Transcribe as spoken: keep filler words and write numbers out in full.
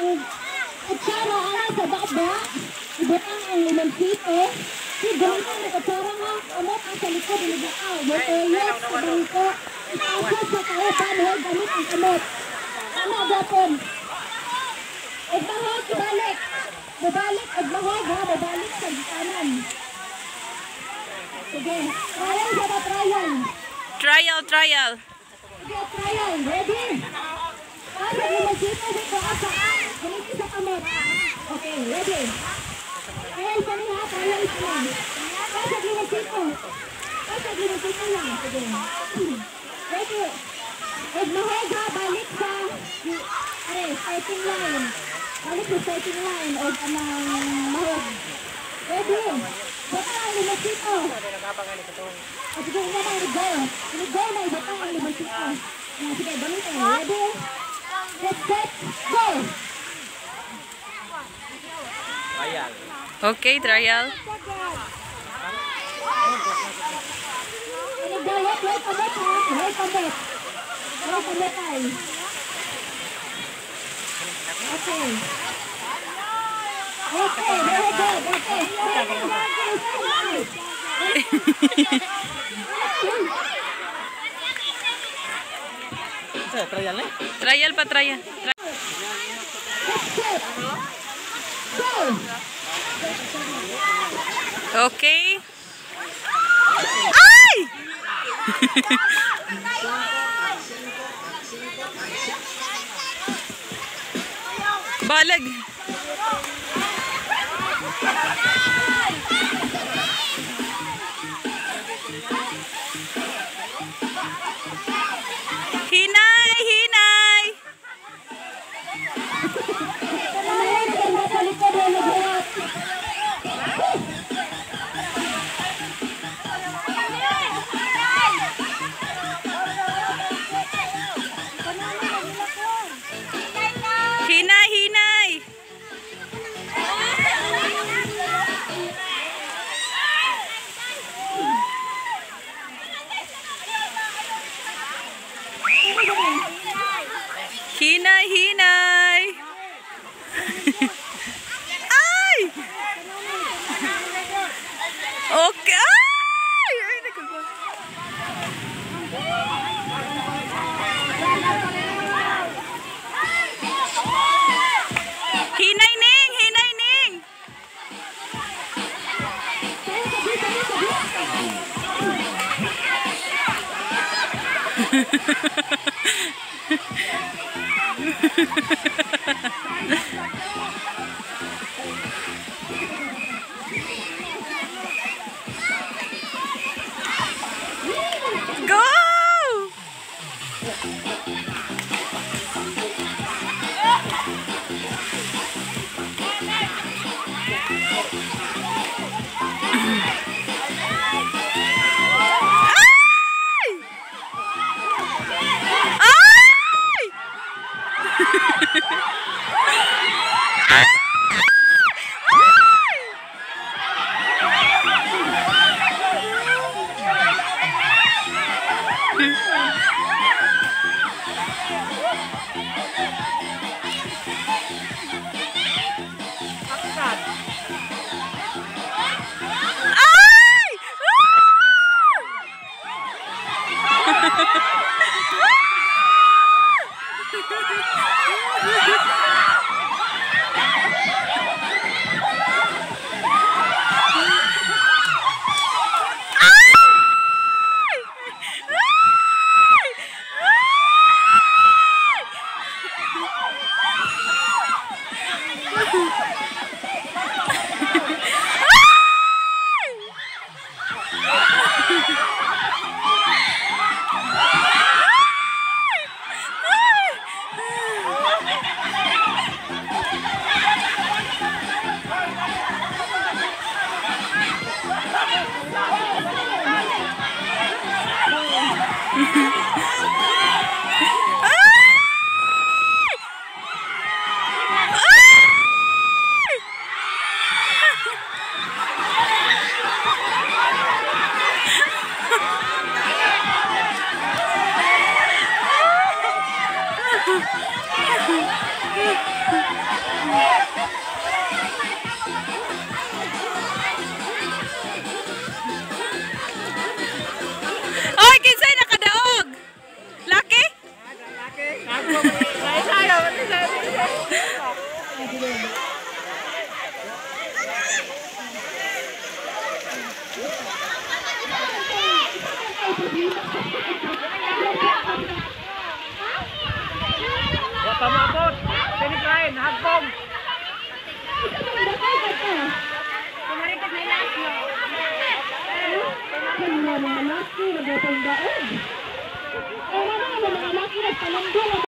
ang kutsara ana sa bakbak. Ibutang ang limoncito. Si gamitin ang kutsara nga amot ang sa likod nilibaaw. Botellot sa bangko. Ipasok sa kauban huwag gamit ang kamot. Ano gapon? Igbahog, ibalik. Babalik, igbahog ha, babalik sa gitanan. Sige, trial sa ba trial? Trial, trial. Sige, trial. Ready? Asa limoncito dito, asa. Ganito sa kamot. Okay, ready? Trial pa niya, trial pa lang. Asa limoncito. Asa limoncito lang. Sige. Ready? Igbahog ha, balik sa are, starting line. Balik sa starting line o kanang mahog. Ready? Bata ang limoncito. O sige, nga na i-go. I-go na ibata ang limoncito. Sige, balikin. Ready? Get set, go! Trial. Okay, trial. I-go, wait, wait, pabit ha. Wait, pabit. Wait, pabit ay. Okay. Okay, very good. Okay. Sa trial eh? Trial pa, trial. Tri okay. Ay! Balag. Hinay, hinay. Hinay, hinay. Hinay, hinay. Ay! Okay. Ay! Ay, nagkagwa. Hinay, Ning! Hinay, Ning! Go! Ah! Wata mo abot. Tinikrain, hagpong. Kumarikat na ilas mo. Kaya mga laki, nagpapang daon. Kaya mga mga laki, nagpalanggo.